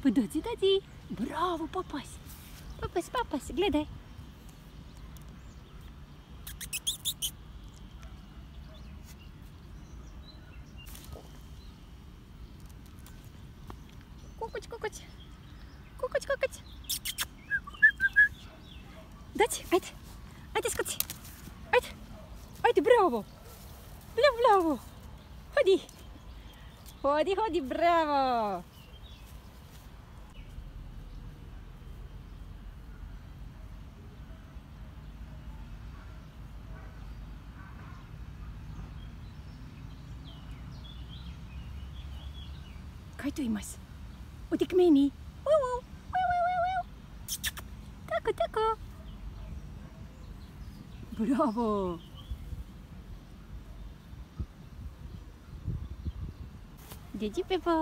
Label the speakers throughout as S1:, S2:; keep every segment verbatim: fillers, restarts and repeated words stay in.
S1: Подожди, дади. Браво, папась. Папась, папась, глядай. Кукуч, кукуч. Кукуч, кукуч. Дать, айде. Айде, скоти. Айде. Айде, браво. Бля, браво. Ходи. Ходи, ходи, браво. Kijk toe, mas. Oh, die kmeni. Woe, woe. Woe, woe, woe, woe. Tako, tako. Bravo. Didi Peppa.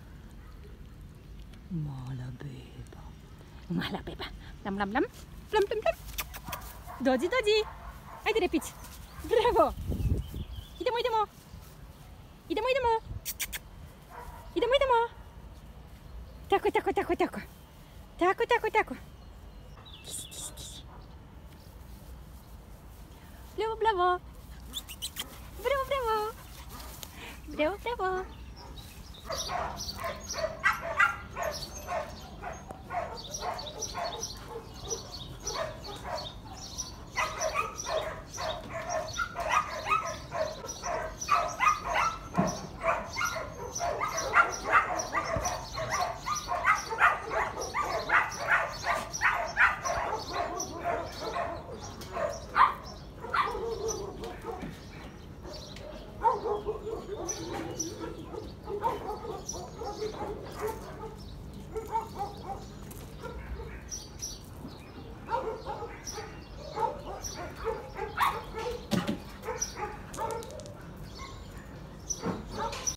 S1: Mala Peppa. Mala Peppa. Lam, lam, lam. Lam, lam, lam. Dodi, dodi. Айде, репить. Браво. Идемо, идемо. Идемо, идемо. Idemo, idemo. Tako, tako, tako, tako. Tako, tako, tako. Tisi, tisi, tisi. Bravo, bravo. Bravo, bravo. Bravo, bravo.